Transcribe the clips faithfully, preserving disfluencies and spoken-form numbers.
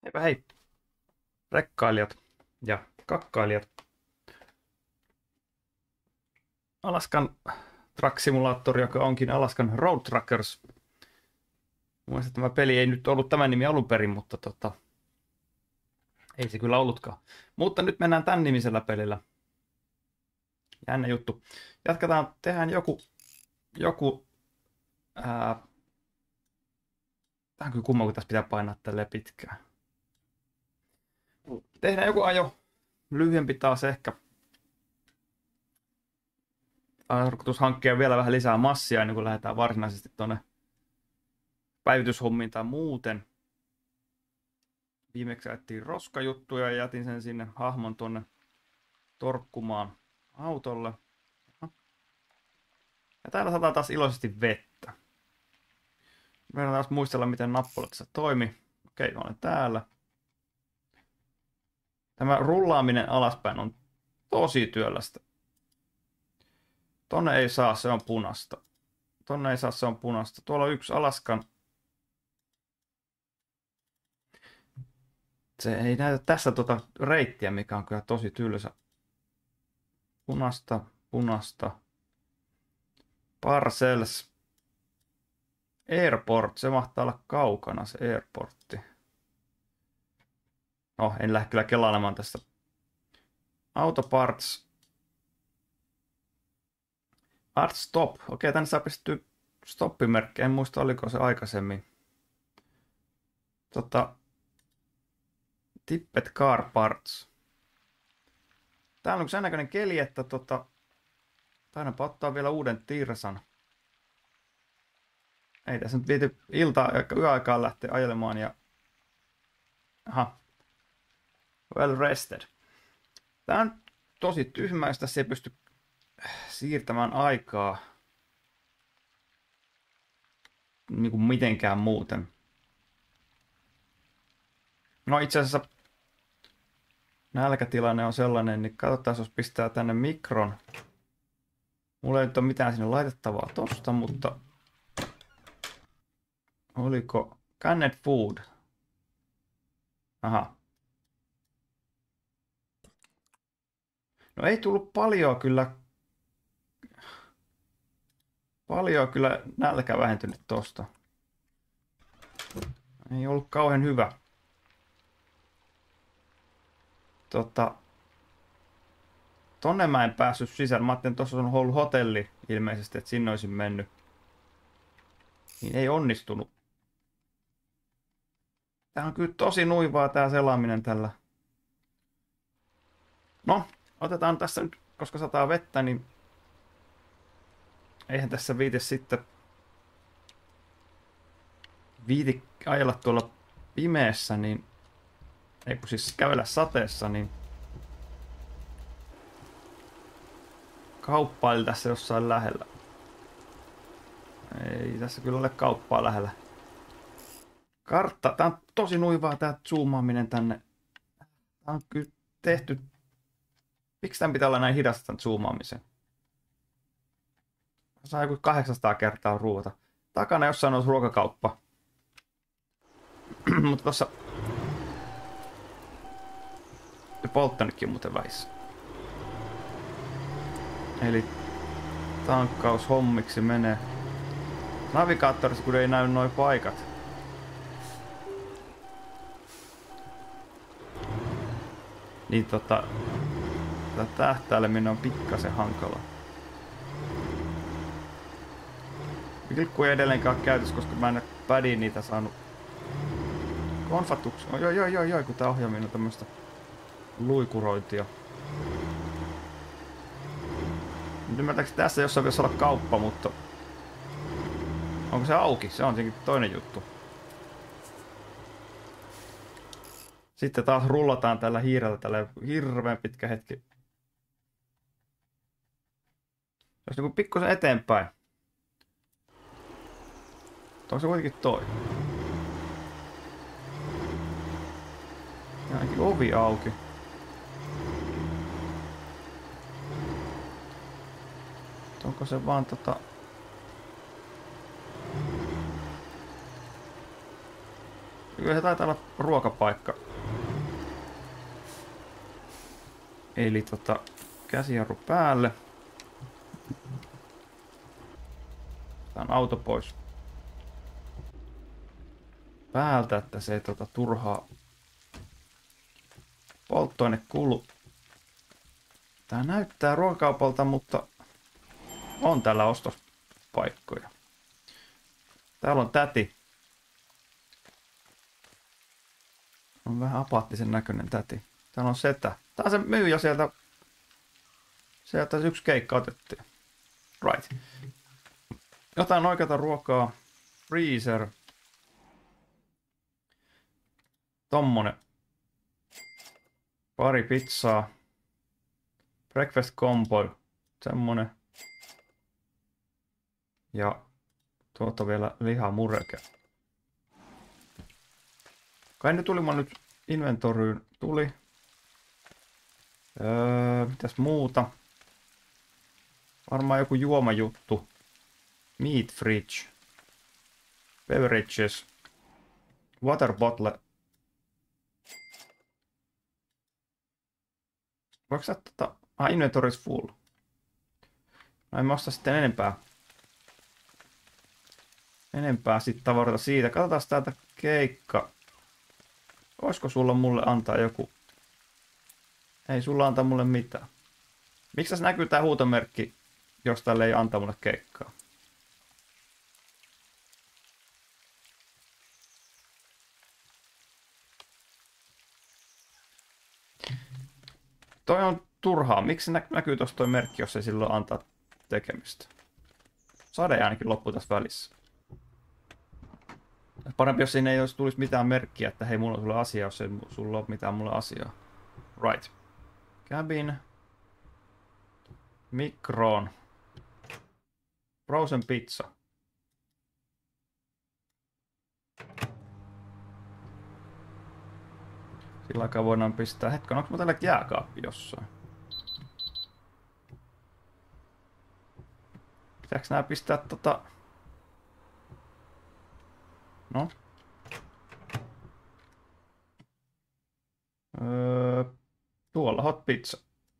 Heipä hei, rekkailijat ja kakkailijat. Alaskan Truck Simulator, joka onkin Alaskan Road Truckers. Mielestäni tämä peli ei nyt ollut tämän nimi alun perin, mutta tota, ei se kyllä ollutkaan. Mutta nyt mennään tämän nimisellä pelillä. Jännä juttu. Jatketaan, tehdään joku, joku ää, tämä on kyllä kumma, kun tässä pitää painaa tälleen pitkään. Tehdään joku ajo, lyhyempi taas ehkä. Tarkoitus hankkia vielä vähän lisää massia ennen kuin lähdetään varsinaisesti tuonne päivityshommiin tai muuten. Viimeksi ajettiin roskajuttuja ja jätin sen sinne hahmon tuonne torkkumaan autolle. Ja täällä sataa taas iloisesti vettä. Meidän taas muistella, miten nappulat tässä toimi. Okei, mä olen täällä. Tämä rullaaminen alaspäin on tosi työlästä. Tonne ei saa, se on punasta. Tonne ei saa, se on punasta. Tuolla on yksi Alaskan. Se ei näytä tässä tuota reittiä, mikä on kyllä tosi tylsä. Punasta, punasta. Parcels. Airport, se mahtaa olla kaukana se airportti. No, en lähde kyllä kelailemaan tästä. Autoparts. Art stop. Okei, tänne saa pistettyä stoppimerkki. En muista, oliko se aikaisemmin. Tota, tippet car parts. Täällä on sen näköinen keli, että tota, taidaanpa ottaa vielä uuden tirsan. Ei tässä nyt viity iltaa yöaikaan lähteä ajelemaan ja... Aha. Well rested. Tää on tosi tyhmä, jos tässä ei pysty siirtämään aikaa niin kuin mitenkään muuten. No itse asiassa nälkätilanne on sellainen, niin katsotaan, jos pistää tänne mikron. Mulla ei nyt ole mitään sinne laitettavaa tosta, mutta oliko canned food? Aha. No ei tullut paljon kyllä. Paljon kyllä nälkä vähentynyt tosta. Ei ollut kauhean hyvä. Tota, tonne mä en päässyt sisään. Mä ajattelin, että tuossa on ollut hotelli ilmeisesti, että sinne olisin mennyt. Niin ei onnistunut. Tää on kyllä tosi nuivaa tää selaaminen tällä. No, otetaan tässä nyt, koska sataa vettä, niin eihän tässä viite sitten viiti ajella tuolla pimeässä, niin ei kun siis kävellä sateessa, niin kauppaili tässä jossain lähellä. Ei tässä kyllä ole kauppaa lähellä. Kartta, tää on tosi nuivaa tää zoomaaminen tänne. Tää on kyllä tehty. Miksi tämän pitää olla näin hidasta tämän zoomaamisen? Saa joku kahdeksansataa kertaa ruuata. Takana jossain on ruokakauppa. Mutta tossa... polttanutkin muuten väissä. Eli tankkaus hommiksi menee. Navigaattorissa kun ei näy noin paikat. Niin tota... Tätä tähtäileminen on pikkasen hankala. Vilkku ei edelleenkaan käytössä, koska mä en pädiin niitä saanut konfatuksi. Oi, oi, oi, oi, oi, kun tää ohjaaminen on tämmöstä luikurointia. Nyt ymmärtääkseni tässä jossain pitäisi olla kauppa, mutta... Onko se auki? Se on tietenkin toinen juttu. Sitten taas rullataan tällä hiirellä tällä hirveän pitkä hetki. Jos niin pikkusen eteenpäin. Onko se kuitenkin toi? Ja ainakin ovi auki. Onko se vaan tota... Kyllä se taitaa olla ruokapaikka. Eli tota, käsijarru päälle. Tää on auto pois päältä, että se ei tota turhaa polttoaine kulu. Tää näyttää ruokakaupalta, mutta on täällä ostospaikkoja. Täällä on täti. On vähän apaattisen näköinen täti. Täällä on setä. Tää on se myyjä sieltä. Sieltä yksi keikka otettiin. Right. Jotain oikeata ruokaa. Freezer. Tommonen. Pari pizzaa. Breakfast combo. Semmonen. Ja tuota vielä lihamureke. Kai ne tuli mä nyt inventoryyn. Tuli. Öö, mitäs muuta? Varmaan joku juomajuttu. Meat fridge. Beverages. Water bottle. Voiko sä tota... Ah, inventory is full. No en mä osta sitten enempää. Enempää sit tavaroita siitä. Katsotaan täältä keikka. Oisko sulla mulle antaa joku... Ei sulla antaa mulle mitään. Miksi tässä näkyy tää huutomerkki, jos tälle ei antaa mulle keikkaa? Toi on turhaa. Miksi nä näkyy tossa toi merkki, jos ei silloin antaa tekemistä? Sade ainakin loppu tässä välissä. Parempi, jos siinä ei olisi tulisi mitään merkkiä, että hei, mulla on sulle asia, jos ei sulla ole mitään mulle asiaa. Right. Cabin. Mikroon. Frozen pizza. Sillä aikaa voidaan pistää... Hetken, onko mä täällä jääkaappi jossain? Pitääkö nää pistää tota... No. Öö, tuolla hot pizza.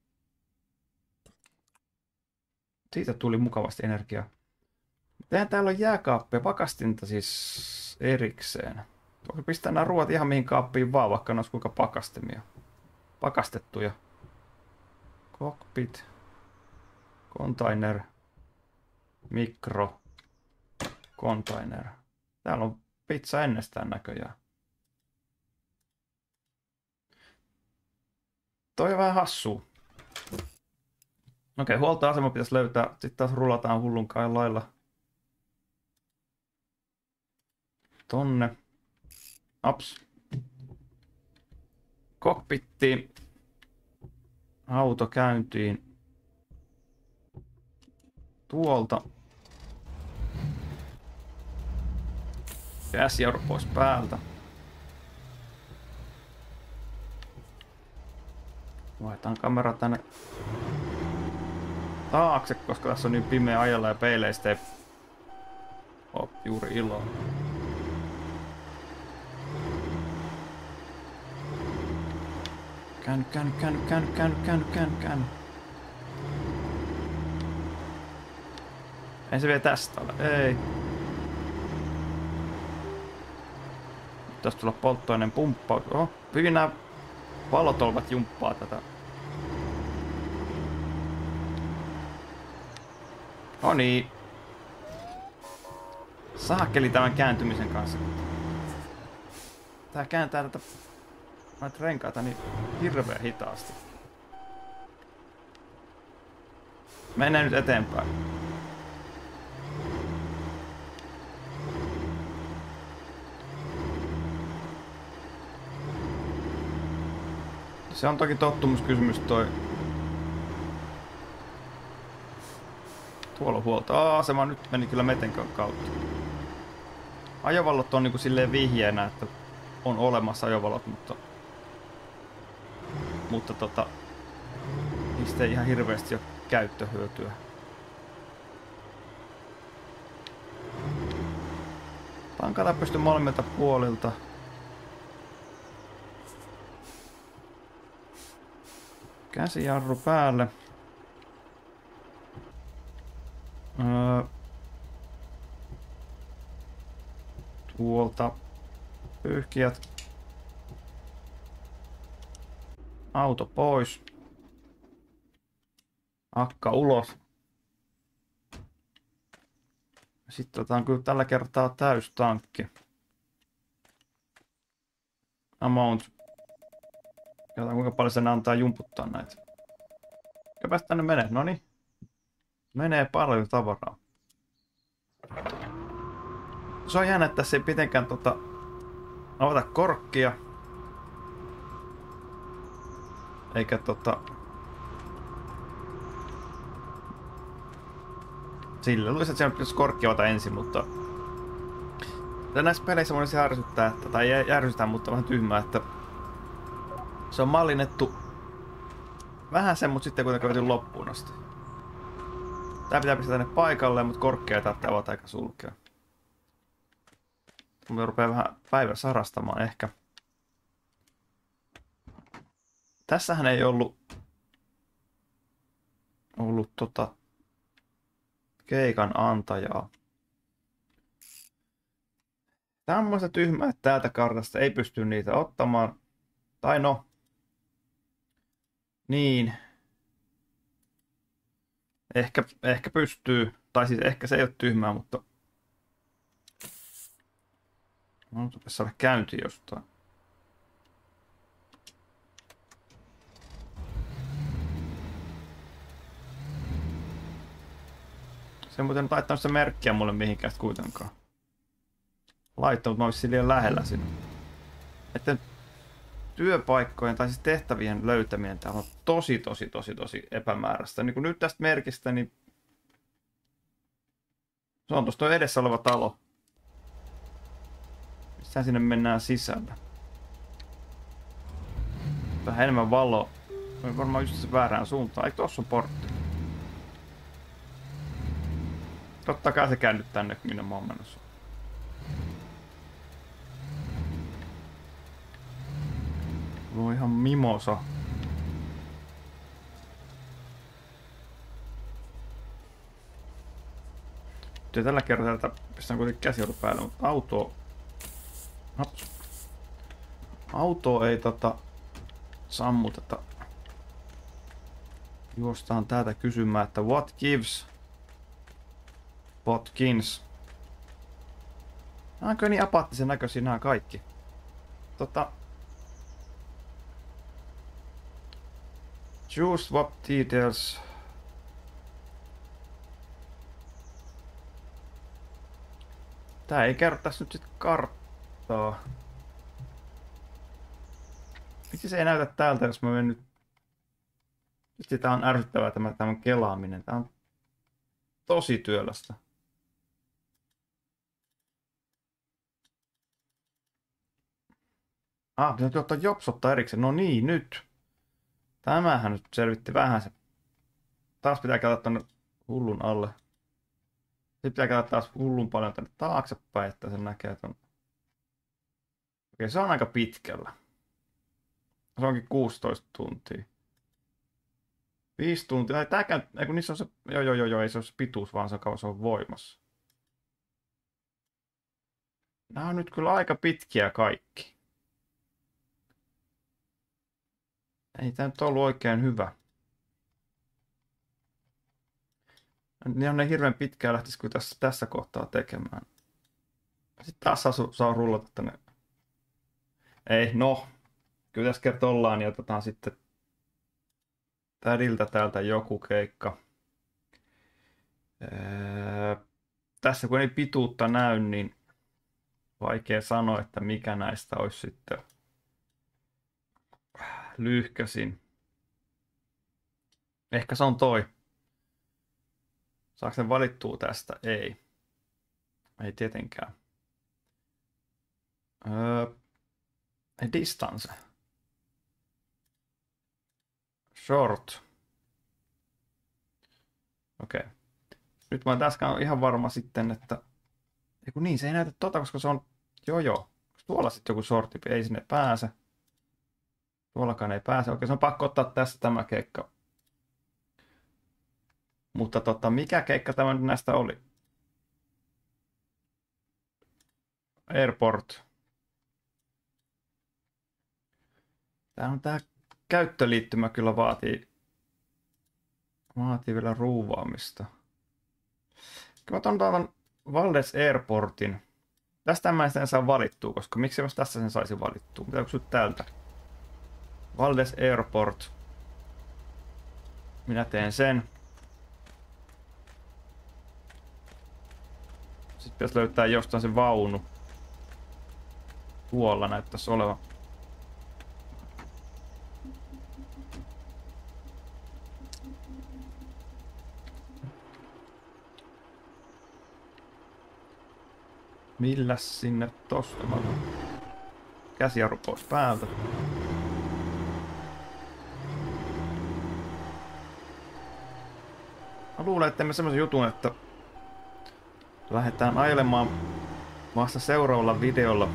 Siitä tuli mukavasti energiaa. Tehän täällä on jääkaappia, pakastinta siis erikseen. Voiko pistää nämä ruoat ihan mihin kaappiin vaan, vaikka ne olisi kuinka pakastemia. Pakastettuja. Cockpit. Container. Mikro. Container. Täällä on pizza ennestään näköjään. Toi on vähän hassua. Okei, huoltoasema pitäisi löytää. Sitten taas rullataan hullunkaan lailla. Tonne. Aps. Cockpittiin. Auto käyntiin. Tuolta. Käsijarru pois päältä. Vaihdetaan kamera tänne taakse, koska tässä on niin pimeä ajalla ja peileistä ei ole juuri iloa. Käänny, käänny, käänny, käänny, käänny, käänny, käänny, käänny. Ei se vie tästä ole, ei. Tästä tulla polttoaineen pumppaus. Oho, hyvin nämä valotolvat jumppaa tätä. No niin. Saakeli tämän kääntymisen kanssa. Tää kääntää tätä näitä renkaita niin hirveän hitaasti. Mennään nyt eteenpäin. Se on toki tottumuskysymys toi. Tuolla huolta. Asema nyt meni kyllä metenkön kautta. Ajovallot on niinku silleen vihjeenä, että on olemassa ajovalot, mutta... Mutta tota... Niistä ei ihan hirveästi ole käyttöhyötyä. Tankata pystyy molemmilta puolilta. Käsijarru päälle. Öö, tuolta pyyhkijät. Auto pois. Akka ulos. Sitten otetaan kyllä tällä kertaa täys tankki. Amount. Katsotaan kuinka paljon sen antaa jumputtaa näitä. Mikäpäs tänne menee? Noniin. Menee paljon tavaraa. Se on jännä, että tässä ei mitenkään tota, avata korkkia. Eikä tota... Sillä luisi, että siellä pitäisi korkki avata ensin, mutta... Näissä peleissä monesti järsyttää, että, tai järsytään, mutta vähän tyhmää, että... Se on mallinnettu vähän sen, mutta sitten kuitenkin vety loppuun asti. Tää pitää pistää tänne paikalle, mutta korkkia ei tarvitse avata eikä sulkea. Mutta rupeaa vähän päivässä harastamaan ehkä. Tässähän ei ollut... ollut tota... keikan antajaa. Tää on muista tyhmää, että täältä kartasta ei pysty niitä ottamaan. Tai no. Niin. Ehkä, ehkä pystyy. Tai siis ehkä se ei ole tyhmää, mutta... No, pitäisi saada käyntiin jostain. Se ei muuten laittanut sitä merkkiä mulle mihinkään kuitenkaan. Laittanut, mä olisin liian lähellä sinne. Että työpaikkojen tai siis tehtävien löytäminen täällä on tosi, tosi, tosi, tosi epämääräistä. Niin kun nyt tästä merkistä, niin se on tuossa edessä oleva talo. Mistä sinne mennään sisälle? Vähän enemmän valoa. On varmaan just se väärään suuntaan. Eikö tossa on portti? Totta kai se käännyt tänne, minne mä oon menossa. Tuo on ihan mimosa. Ja tällä kertaa tätä pistän kuitenkin käsijoru päälle, mutta auto... Hops. Auto ei tota... sammuteta. Juostaan täältä kysymään, että what gives... Watkins. Nämä on kyllä niin apaattisen näköisiä nämä kaikki. Tota... Choose swap details. Tää ei kerro tässä nyt sit karttaa. Miksi se ei näytä täältä, jos mä menen nyt... Sitten tää on ärsyttävää tämä tämän kelaaminen. Tää on tosi työlästä. Ah, täytyy ottaa jopsottaa erikseen. No niin, nyt. Tämähän nyt selvitti vähän se. Taas pitää käydä tonne hullun alle. Sitten pitää käydä taas hullun paljon tänne taaksepäin, että sen näkee ton. Okei, se on aika pitkällä. Se onkin kuusitoista tuntia. viisi tuntia. Ei, tääkään, ei kun niissä on se, joo joo joo, joo ei se ole se pituus, vaan se kauan se on voimassa. Nämä on nyt kyllä aika pitkiä kaikki. Ei tämä nyt ollut oikein hyvä. Niin on ne hirveän pitkään lähtisi kyllä tässä, tässä kohtaa tekemään. Sitten taas saa, saa rullata tänne. Ei, no. Kyllä tässä kerta ollaan, niin otetaan sitten tädiltä täältä joku keikka. Öö, tässä kun ei pituutta näy, niin vaikea sanoa, että mikä näistä olisi sitten lyhkäsin. Ehkä se on toi. Saako ne valittua tästä? Ei. Ei tietenkään. Öö, distance. Short. Okei. Okay. Nyt mä oon tässä ihan varma sitten, että... Eiku niin, se ei näytä tota, koska se on... Joo joo. Tuolla sitten joku sortti, ei sinne pääse. Tuollakaan ei pääse. Oikein se on pakko ottaa tässä tämä keikka. Mutta tota, mikä keikka tämä nyt näistä oli? Airport. Tää on tää käyttöliittymä kyllä vaatii, vaatii vielä ruuvaamista. Kyllä mä otan Valdes Airportin. Tästä mä en sen saa valittua, koska miksi mä tässä sen saisi valittua? Mitä kysyt täältä? Valdes Airport. Minä teen sen. Sitten pitäisi löytää jostain se vaunu. Tuolla näyttäisi olevan. Milläs sinne tosta? Käsijarru pois päältä. Mä luulen, että teemme semmoisen jutun, että lähdetään ajelemaan vasta seuraavalla videolla.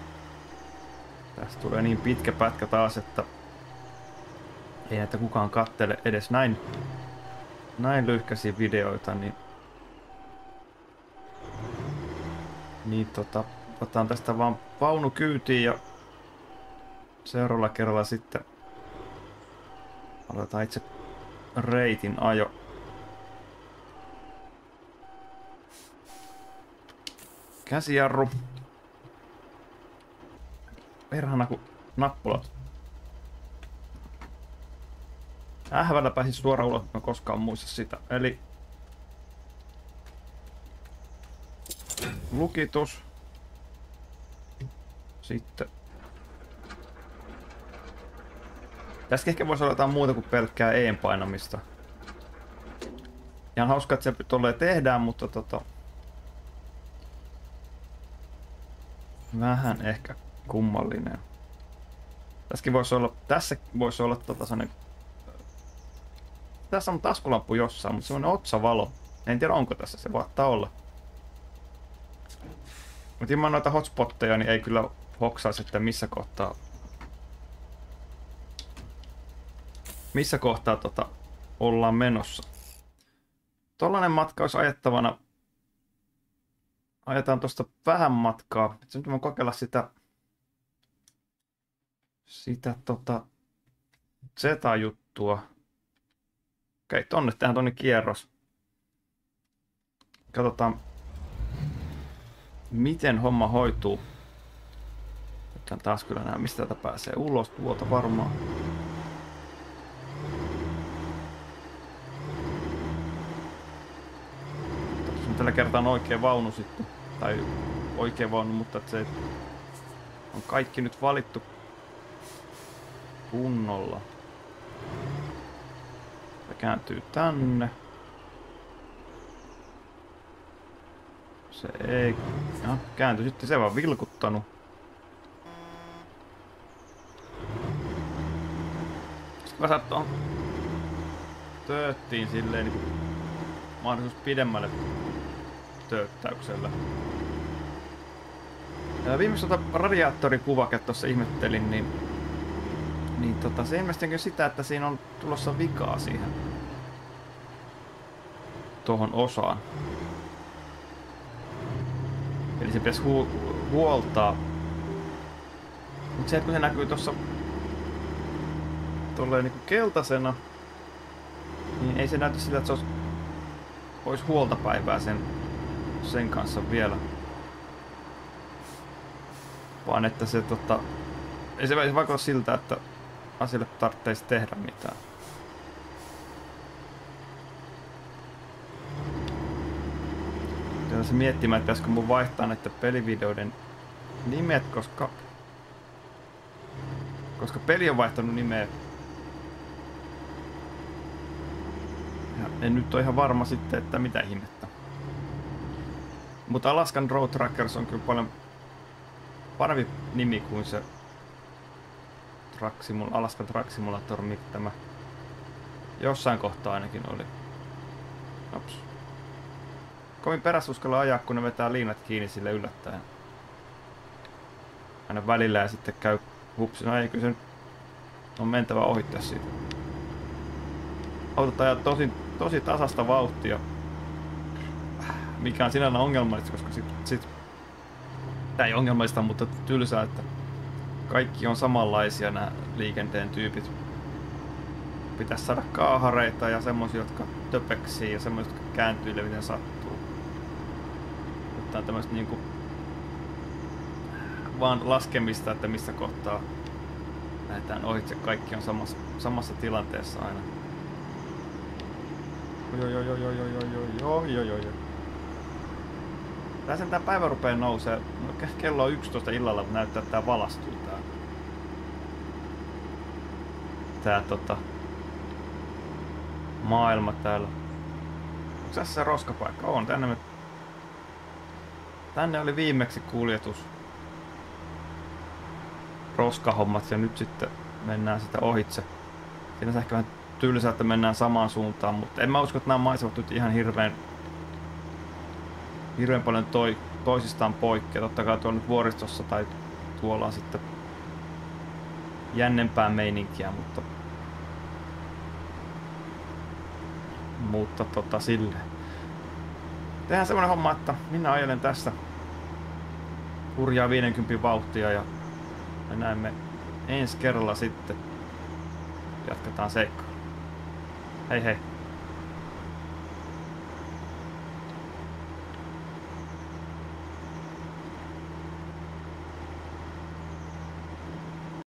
Tästä tulee niin pitkä pätkä taas, että ei näitä kukaan kattele edes näin, näin lyhkäisiä videoita, niin Niin tota, otan tästä vaan vaunu kyytiin ja seuraavalla kerralla sitten aloitetaan itse reitin ajo. Käsijarru. Perhana kun nappulat. Ähvällä pääsin suoraan ulos, mä koskaan muista sitä. Eli lukitus. Sitten. Tässä ehkä voisi olla jotain muuta kuin pelkkää E painamista. Ihan hauska, että se tolleen tehdään, mutta tota... vähän ehkä kummallinen. Tässäkin voisi olla, tässä voisi olla tota sellainen... Tässä on taskulamppu jossain, mutta semmoinen otsavalo. En tiedä onko tässä, se voittaa olla. Mutta ilman noita hotspotteja niin ei kyllä hoksaisi, että missä kohtaa... Missä kohtaa tota ollaan menossa. Tollainen matka olisi ajettavana. Ajetaan tuosta vähän matkaa. Nyt voin kokeilla sitä... Sitä tota... Z-juttua. Okei, tonne tehdään tonne kierros. Katsotaan... Miten homma hoituu. Nyt taas kyllä näe, mistä tätä pääsee ulos tuolta varmaan. Tässä on tällä kertaa on oikea vaunu sitten. Tai oikea vaunu, mutta se on kaikki nyt valittu kunnolla. Se kääntyy tänne. Se ei... Ja, kääntyi sitten, se vaan vilkuttanut. Sitten mä saat tuohon tööttiin silleen niin kuin mahdollisuus pidemmälle tööttäyksellä. Ja viimeksi tota radiaattorikuvaket tuossa ihmettelin, niin, niin tota, se ilmeisesti sitä, että siinä on tulossa vikaa siihen tuohon osaan. Eli se pitäisi hu huoltaa. Mutta se, kun se näkyy tuossa tolleen niinku keltaisena, niin ei se näytä sillä, että se olisi, olisi huoltapäivää sen, sen kanssa vielä. Vaan että se tota... Ei se vaikuta siltä, että asialle tarvitsisi tehdä mitään. Se miettimään, että pitäisikö mun vaihtaa näiden pelivideoiden nimet, koska koska peli on vaihtanut nimeä. Ja en nyt ole ihan varma sitten, että mitä ihmettä. Mutta Alaskan Road Trackers on kyllä paljon parempi nimi kuin se Truck Simul Alaskan Truck Simulator, mikä tämä jossain kohtaa ainakin oli. Ops. Kovin perässä uskalla ajaa, kun ne vetää liinat kiinni sille On mentävä ohittaa siitä. Autot ajaa tosi, tosi tasasta vauhtia. Mikä on sinällään ongelmallista, koska sit, sit tää ei ongelmallista, mutta tylsää, että kaikki on samanlaisia nämä liikenteen tyypit. Pitäisi saada kaahareita ja semmosia, jotka töpeksii ja semmosia, jotka kääntyy miten sattuu. Mutta on tämmöistä niinku vaan laskemista, että missä kohtaa lähdetään ohitse. Kaikki on samassa, samassa tilanteessa aina. Oi, oi, oi, oi, oi, oi, oi, oi, oi, oi. Tää sen tää päivä rupee nousee. No, kello on yksitoista illalla, mutta näyttää, että tää valastuu tää. Tää tota... maailma täällä. Onko tässä se roskapaikka? On. Tänne me... Tänne oli viimeksi kuljetus. Roskahommat ja nyt sitten mennään sitä ohitse. Siinä on ehkä vähän tylsää, että mennään samaan suuntaan, mutta en mä usko, että nämä maisemat nyt ihan hirveän hirveän paljon toi, toisistaan poikkea. Totta kai tuolla nyt vuoristossa tai tuolla on sitten jännempää meininkiä, mutta mutta tota silleen. Tehdään semmonen homma, että minä ajelen tässä hurjaa viidenkymmenen vauhtia ja me näemme ensi kerralla sitten. Jatketaan seikkaa. Hei hei.